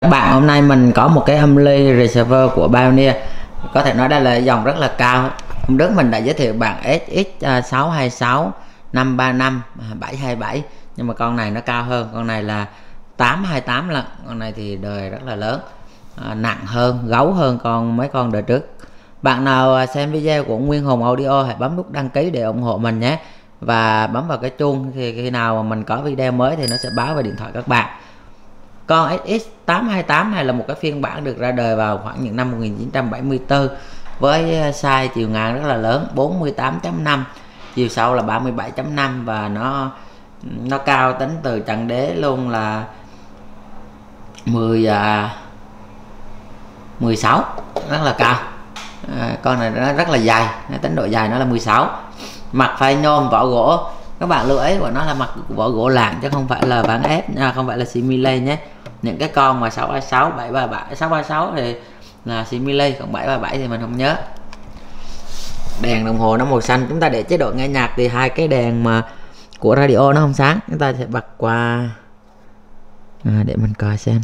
Bạn hôm nay mình có một cái âm ly receiver của Pioneer, có thể nói đây là dòng rất là cao. Hôm trước mình đã giới thiệu bạn SX626 535 727, nhưng mà con này nó cao hơn, con này là 828 lần, con này thì đời rất là lớn, nặng hơn, gấu hơn mấy con đời trước. Bạn nào xem video của Nguyên Hùng Audio hãy bấm nút đăng ký để ủng hộ mình nhé, và bấm vào cái chuông thì khi nào mà mình có video mới thì nó sẽ báo về điện thoại các bạn. Con SX828 này là một cái phiên bản được ra đời vào khoảng những năm 1974 với size chiều ngang rất là lớn 48.5, chiều sâu là 37.5 và nó cao tính từ trần đế luôn là 16, rất là cao. Con này nó rất là dài, tính độ dài nó là 16. Mặt phai nhôm vỏ gỗ, các bạn lưu ý của nó là mặt vỏ gỗ lạng chứ không phải là ván ép, không phải là simile nhé. Những cái con mà 636, 737, 636 thì là simile, còn 737 thì mình không nhớ. Đèn đồng hồ nó màu xanh. Chúng ta để chế độ nghe nhạc thì hai cái đèn mà của radio nó không sáng, chúng ta sẽ bật qua để mình coi xem.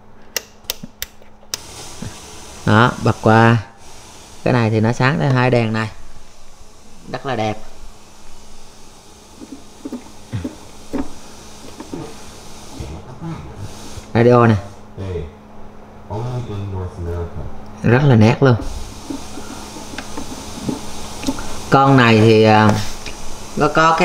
Đó, bật qua cái này thì nó sáng tới hai đèn này, rất là đẹp. Radio này rất là nét luôn. Con này thì nó có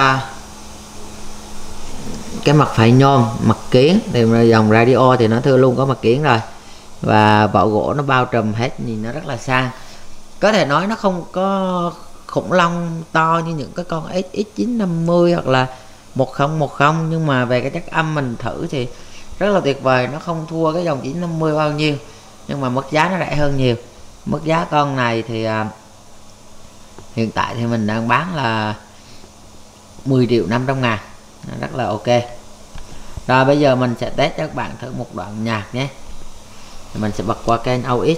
cái mặt phai nhôm, mặt kiến, thì dòng radio thì nó thưa luôn có mặt kiến rồi, và vỏ gỗ nó bao trùm hết, nhìn nó rất là sang. Có thể nói nó không có khủng long to như những cái con SX950 hoặc là 1010, nhưng mà về cái chất âm mình thử thì rất là tuyệt vời, nó không thua cái dòng 950 bao nhiêu, nhưng mà mức giá nó rẻ hơn nhiều. Mức giá con này thì hiện tại thì mình đang bán là 10.500.000, rất là ok. Rồi bây giờ mình sẽ test cho các bạn thử một đoạn nhạc nhé. Mình sẽ bật qua kênh AUX.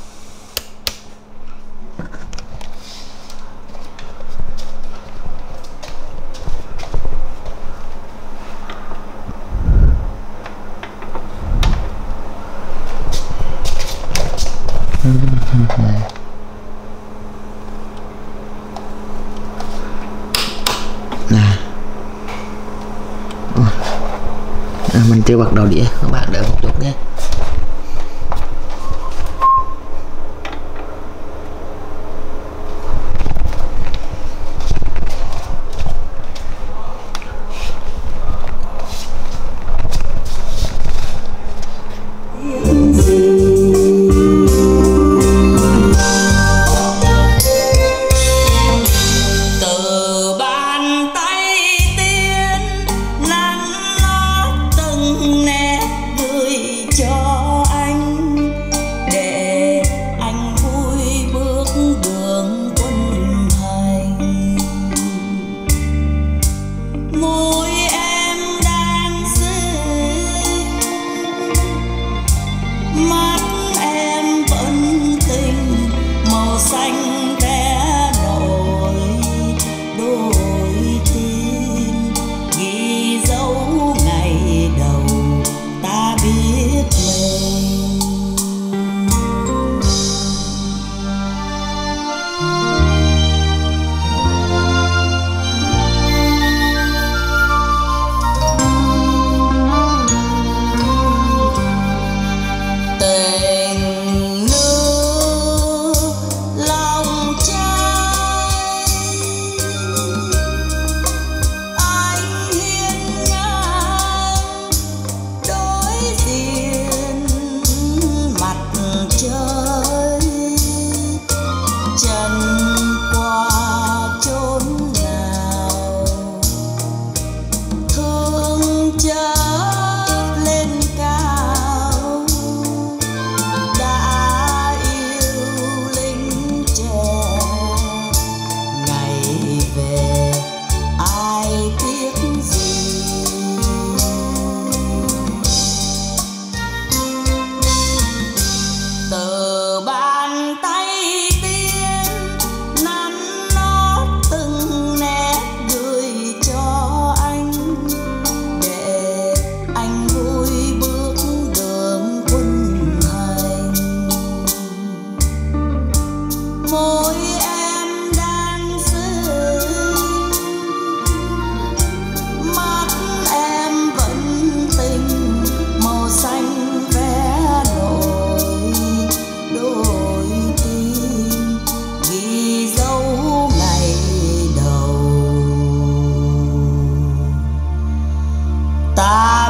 Mình chưa bật đầu đĩa, các bạn đợi một chút nhé. Nắn nót từng nét gửi chờ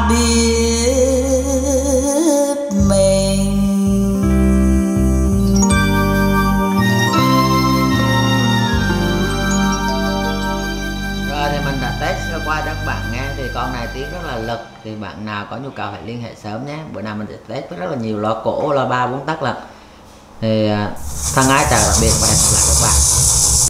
biết mình. Rồi thì mình đã test sơ qua cho các bạn nghe, thì con này tiếng rất là lực, thì bạn nào có nhu cầu hãy liên hệ sớm nhé. Bữa nào mình sẽ test với rất là nhiều loa cổ, loa 3 4 tấc lận. Thì thân ái chào tạm biệt và hẹn gặp lại các bạn.